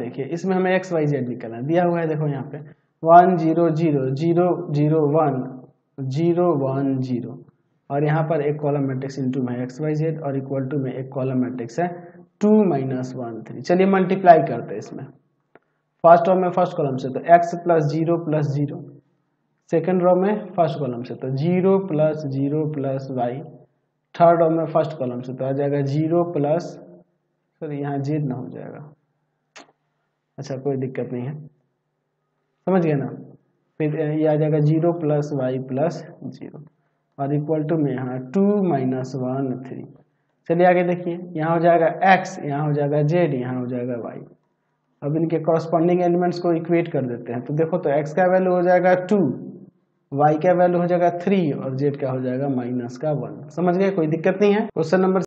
देखिए इसमें हमें एक्स वाई जेड निकालना दिया हुआ है, देखो यहाँ पे 1 0 0 0 0 1 0 1 0 और यहाँ पर एक कॉलम मैट्रिक्स इंटू में एक्स वाई जेड और इक्वल टू में एक कॉलम मैट्रिक्स है 2 -1 3। चलिए मल्टीप्लाई करते हैं इसमें, फर्स्ट रो में फर्स्ट कॉलम से तो x + 0 + 0, सेकेंड रो में फर्स्ट कॉलम से तो 0 + 0 + y, थर्ड रो में फर्स्ट कॉलम से तो आ जाएगा 0 प्लस, सॉरी यहाँ जेड ना हो जाएगा, अच्छा कोई दिक्कत नहीं है, समझ गए ना। फिर ये आ जाएगा 0 + y + 0 और इक्वल टू में यहाँ 2 -1 3। चलिए आगे देखिए, यहाँ हो जाएगा x, यहाँ हो जाएगा z, यहाँ हो जाएगा y। अब इनके कॉरस्पॉन्डिंग एलिमेंट्स को इक्वेट कर देते हैं, तो देखो तो x का वैल्यू हो जाएगा 2, y का वैल्यू हो जाएगा 3 और z का हो जाएगा -1। समझ गए, कोई दिक्कत नहीं है। Question number